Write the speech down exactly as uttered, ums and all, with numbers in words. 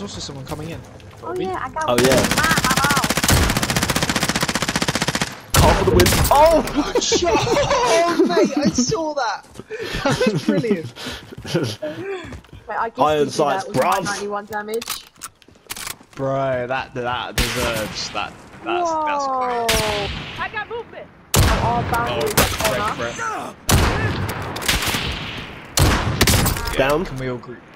also someone coming in. Oh yeah, I got Oh one. yeah. Ah, Call for the win. Oh! Good shot! Oh mate, I saw that! That was brilliant! Wait, I Iron gifted you sights, that with my bruv. ninety-one damage. Bro, that that deserves that. That's Whoa. that's great. I got movement! I'm all about Oh, you, that's Connor. great, Brett. Down. Can we all group?